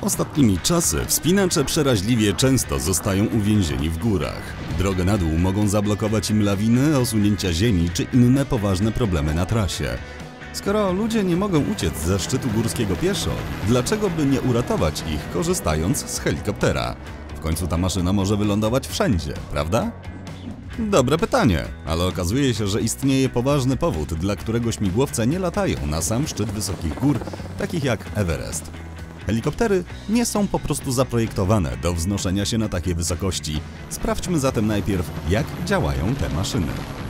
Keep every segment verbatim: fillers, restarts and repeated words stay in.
Ostatnimi czasy wspinacze przeraźliwie często zostają uwięzieni w górach. Drogę na dół mogą zablokować im lawiny, osunięcia ziemi czy inne poważne problemy na trasie. Skoro ludzie nie mogą uciec ze szczytu górskiego pieszo, dlaczego by nie uratować ich, korzystając z helikoptera? W końcu ta maszyna może wylądować wszędzie, prawda? Dobre pytanie, ale okazuje się, że istnieje poważny powód, dla którego śmigłowce nie latają na sam szczyt wysokich gór, takich jak Everest. Helikoptery nie są po prostu zaprojektowane do wznoszenia się na takie wysokości. Sprawdźmy zatem najpierw, jak działają te maszyny.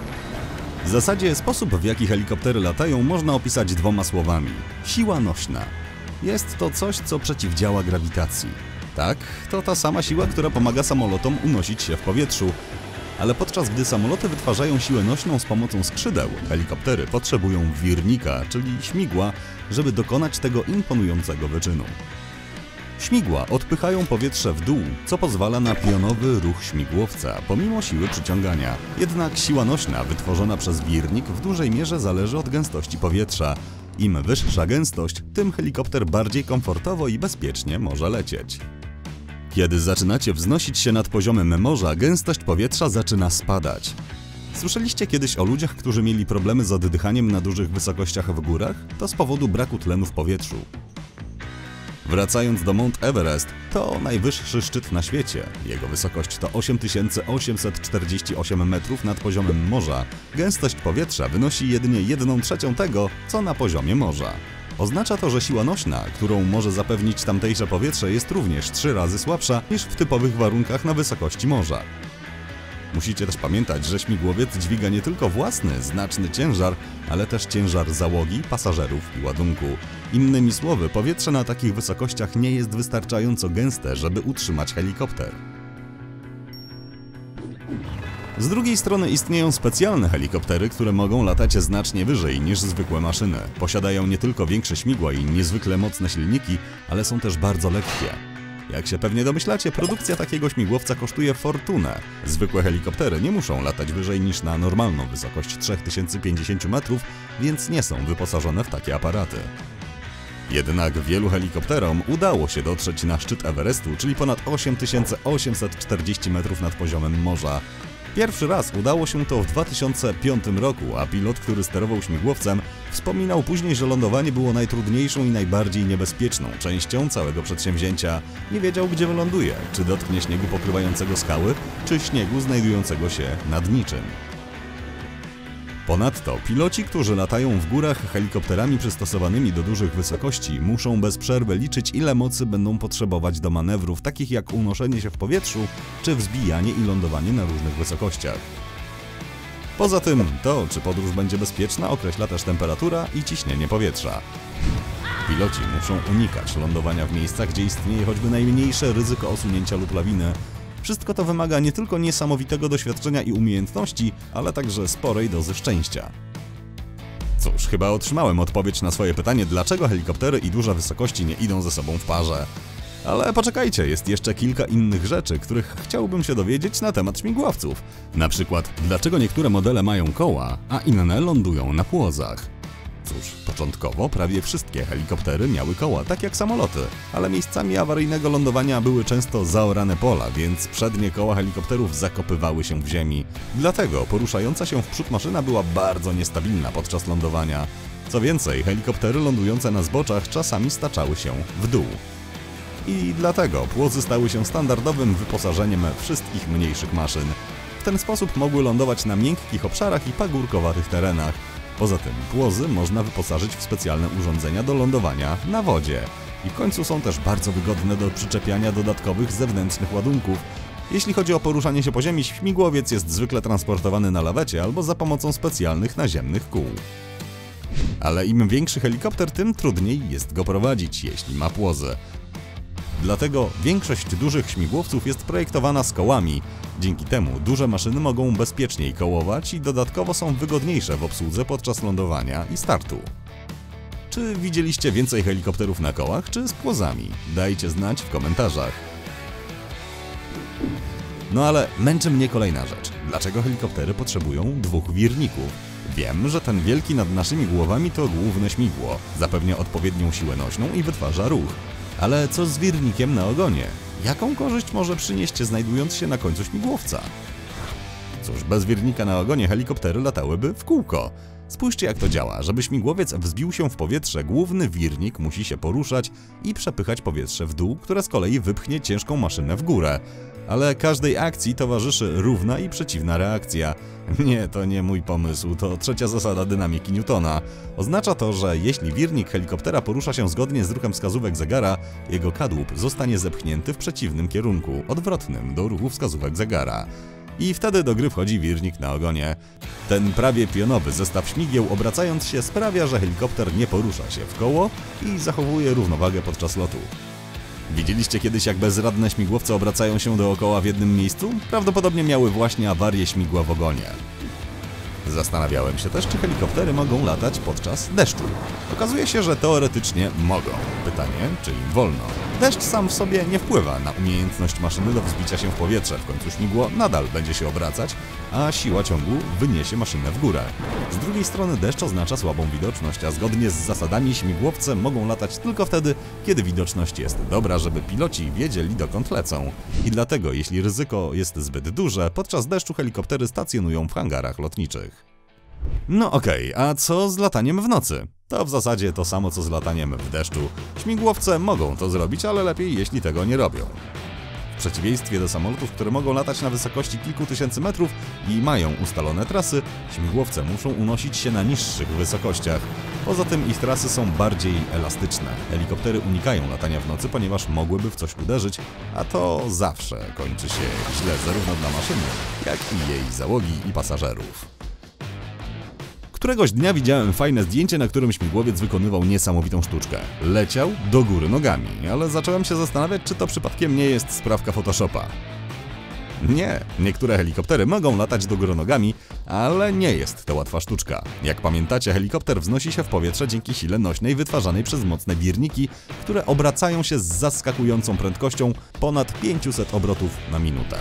W zasadzie sposób, w jaki helikoptery latają, można opisać dwoma słowami. Siła nośna. Jest to coś, co przeciwdziała grawitacji. Tak, to ta sama siła, która pomaga samolotom unosić się w powietrzu. Ale podczas gdy samoloty wytwarzają siłę nośną z pomocą skrzydeł, helikoptery potrzebują wirnika, czyli śmigła, żeby dokonać tego imponującego wyczynu. Śmigła odpychają powietrze w dół, co pozwala na pionowy ruch śmigłowca, pomimo siły przyciągania. Jednak siła nośna wytworzona przez wirnik w dużej mierze zależy od gęstości powietrza. Im wyższa gęstość, tym helikopter bardziej komfortowo i bezpiecznie może lecieć. Kiedy zaczynacie wznosić się nad poziomem morza, gęstość powietrza zaczyna spadać. Słyszeliście kiedyś o ludziach, którzy mieli problemy z oddychaniem na dużych wysokościach w górach? To z powodu braku tlenu w powietrzu. Wracając do Mount Everest, to najwyższy szczyt na świecie. Jego wysokość to osiem tysięcy osiemset czterdzieści osiem metrów nad poziomem morza. Gęstość powietrza wynosi jedynie jedną trzecią tego, co na poziomie morza. Oznacza to, że siła nośna, którą może zapewnić tamtejsze powietrze, jest również trzy razy słabsza niż w typowych warunkach na wysokości morza. Musicie też pamiętać, że śmigłowiec dźwiga nie tylko własny, znaczny ciężar, ale też ciężar załogi, pasażerów i ładunku. Innymi słowy, powietrze na takich wysokościach nie jest wystarczająco gęste, żeby utrzymać helikopter. Z drugiej strony istnieją specjalne helikoptery, które mogą latać znacznie wyżej niż zwykłe maszyny. Posiadają nie tylko większe śmigła i niezwykle mocne silniki, ale są też bardzo lekkie. Jak się pewnie domyślacie, produkcja takiego śmigłowca kosztuje fortunę. Zwykłe helikoptery nie muszą latać wyżej niż na normalną wysokość trzy tysiące pięćdziesiąt metrów, więc nie są wyposażone w takie aparaty. Jednak wielu helikopterom udało się dotrzeć na szczyt Everestu, czyli ponad osiem tysięcy osiemset czterdzieści metrów nad poziomem morza. Pierwszy raz udało się to w dwa tysiące piątym roku, a pilot, który sterował śmigłowcem, wspominał później, że lądowanie było najtrudniejszą i najbardziej niebezpieczną częścią całego przedsięwzięcia. Nie wiedział, gdzie wyląduje, czy dotknie śniegu pokrywającego skały, czy śniegu znajdującego się nad niczym. Ponadto piloci, którzy latają w górach helikopterami przystosowanymi do dużych wysokości, muszą bez przerwy liczyć, ile mocy będą potrzebować do manewrów takich jak unoszenie się w powietrzu czy wzbijanie i lądowanie na różnych wysokościach. Poza tym to, czy podróż będzie bezpieczna, określa też temperatura i ciśnienie powietrza. Piloci muszą unikać lądowania w miejscach, gdzie istnieje choćby najmniejsze ryzyko osunięcia lub lawiny. Wszystko to wymaga nie tylko niesamowitego doświadczenia i umiejętności, ale także sporej dozy szczęścia. Cóż, chyba otrzymałem odpowiedź na swoje pytanie, dlaczego helikoptery i duże wysokości nie idą ze sobą w parze. Ale poczekajcie, jest jeszcze kilka innych rzeczy, których chciałbym się dowiedzieć na temat śmigłowców. Na przykład, dlaczego niektóre modele mają koła, a inne lądują na płozach. Cóż, początkowo prawie wszystkie helikoptery miały koła, tak jak samoloty, ale miejscami awaryjnego lądowania były często zaorane pola, więc przednie koła helikopterów zakopywały się w ziemi. Dlatego poruszająca się w przód maszyna była bardzo niestabilna podczas lądowania. Co więcej, helikoptery lądujące na zboczach czasami staczały się w dół. I dlatego płozy stały się standardowym wyposażeniem wszystkich mniejszych maszyn. W ten sposób mogły lądować na miękkich obszarach i pagórkowatych terenach. Poza tym płozy można wyposażyć w specjalne urządzenia do lądowania na wodzie. I w końcu są też bardzo wygodne do przyczepiania dodatkowych zewnętrznych ładunków. Jeśli chodzi o poruszanie się po ziemi, śmigłowiec jest zwykle transportowany na lawecie albo za pomocą specjalnych naziemnych kół. Ale im większy helikopter, tym trudniej jest go prowadzić, jeśli ma płozy. Dlatego większość dużych śmigłowców jest projektowana z kołami. Dzięki temu duże maszyny mogą bezpieczniej kołować i dodatkowo są wygodniejsze w obsłudze podczas lądowania i startu. Czy widzieliście więcej helikopterów na kołach, czy z płozami? Dajcie znać w komentarzach. No ale męczy mnie kolejna rzecz. Dlaczego helikoptery potrzebują dwóch wirników? Wiem, że ten wielki nad naszymi głowami to główne śmigło. Zapewnia odpowiednią siłę nośną i wytwarza ruch. Ale co z wirnikiem na ogonie? Jaką korzyść może przynieść, znajdując się na końcu śmigłowca? Cóż, bez wirnika na ogonie helikoptery latałyby w kółko. Spójrzcie, jak to działa. Żeby śmigłowiec wzbił się w powietrze, główny wirnik musi się poruszać i przepychać powietrze w dół, które z kolei wypchnie ciężką maszynę w górę. Ale każdej akcji towarzyszy równa i przeciwna reakcja. Nie, to nie mój pomysł, to trzecia zasada dynamiki Newtona. Oznacza to, że jeśli wirnik helikoptera porusza się zgodnie z ruchem wskazówek zegara, jego kadłub zostanie zepchnięty w przeciwnym kierunku, odwrotnym do ruchu wskazówek zegara. I wtedy do gry wchodzi wirnik na ogonie. Ten prawie pionowy zestaw śmigieł, obracając się, sprawia, że helikopter nie porusza się w koło i zachowuje równowagę podczas lotu. Widzieliście kiedyś, jak bezradne śmigłowce obracają się dookoła w jednym miejscu? Prawdopodobnie miały właśnie awarię śmigła w ogonie. Zastanawiałem się też, czy helikoptery mogą latać podczas deszczu. Okazuje się, że teoretycznie mogą. Pytanie, czy im wolno? Deszcz sam w sobie nie wpływa na umiejętność maszyny do wzbicia się w powietrze. W końcu śmigło nadal będzie się obracać, a siła ciągu wyniesie maszynę w górę. Z drugiej strony deszcz oznacza słabą widoczność, a zgodnie z zasadami śmigłowce mogą latać tylko wtedy, kiedy widoczność jest dobra, żeby piloci wiedzieli, dokąd lecą. I dlatego, jeśli ryzyko jest zbyt duże, podczas deszczu helikoptery stacjonują w hangarach lotniczych. No okej, okay, a co z lataniem w nocy? To w zasadzie to samo co z lataniem w deszczu. Śmigłowce mogą to zrobić, ale lepiej jeśli tego nie robią. W przeciwieństwie do samolotów, które mogą latać na wysokości kilku tysięcy metrów i mają ustalone trasy, śmigłowce muszą unosić się na niższych wysokościach. Poza tym ich trasy są bardziej elastyczne. Helikoptery unikają latania w nocy, ponieważ mogłyby w coś uderzyć, a to zawsze kończy się źle zarówno dla maszyny, jak i jej załogi i pasażerów. Któregoś dnia widziałem fajne zdjęcie, na którym śmigłowiec wykonywał niesamowitą sztuczkę. Leciał do góry nogami, ale zacząłem się zastanawiać, czy to przypadkiem nie jest sprawka Photoshopa. Nie, niektóre helikoptery mogą latać do góry nogami, ale nie jest to łatwa sztuczka. Jak pamiętacie, helikopter wznosi się w powietrze dzięki sile nośnej wytwarzanej przez mocne wirniki, które obracają się z zaskakującą prędkością ponad pięćset obrotów na minutę.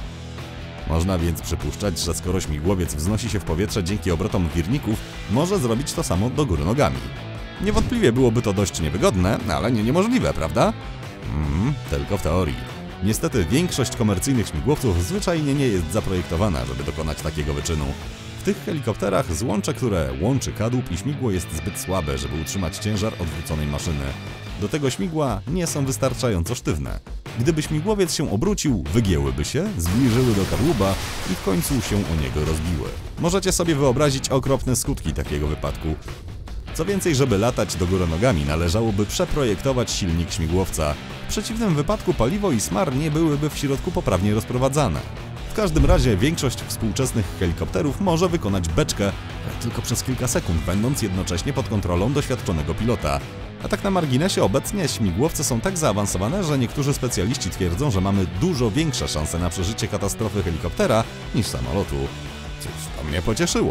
Można więc przypuszczać, że skoro śmigłowiec wznosi się w powietrze dzięki obrotom wirników, może zrobić to samo do góry nogami. Niewątpliwie byłoby to dość niewygodne, ale nie niemożliwe, prawda? Mm, tylko w teorii. Niestety większość komercyjnych śmigłowców zwyczajnie nie jest zaprojektowana, żeby dokonać takiego wyczynu. W tych helikopterach złącze, które łączy kadłub i śmigło, jest zbyt słabe, żeby utrzymać ciężar odwróconej maszyny. Do tego śmigła nie są wystarczająco sztywne. Gdyby śmigłowiec się obrócił, wygięłyby się, zbliżyły do kadłuba i w końcu się o niego rozbiły. Możecie sobie wyobrazić okropne skutki takiego wypadku. Co więcej, żeby latać do góry nogami, należałoby przeprojektować silnik śmigłowca. W przeciwnym wypadku paliwo i smar nie byłyby w środku poprawnie rozprowadzane. W każdym razie większość współczesnych helikopterów może wykonać beczkę tylko przez kilka sekund, będąc jednocześnie pod kontrolą doświadczonego pilota. A tak na marginesie, obecnie śmigłowce są tak zaawansowane, że niektórzy specjaliści twierdzą, że mamy dużo większe szanse na przeżycie katastrofy helikoptera niż samolotu. Cóż, to mnie pocieszyło.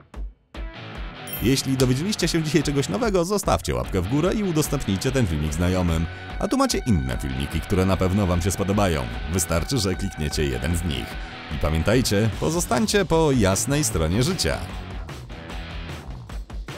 Jeśli dowiedzieliście się dzisiaj czegoś nowego, zostawcie łapkę w górę i udostępnijcie ten filmik znajomym. A tu macie inne filmiki, które na pewno wam się spodobają. Wystarczy, że klikniecie jeden z nich. I pamiętajcie, pozostańcie po jasnej stronie życia.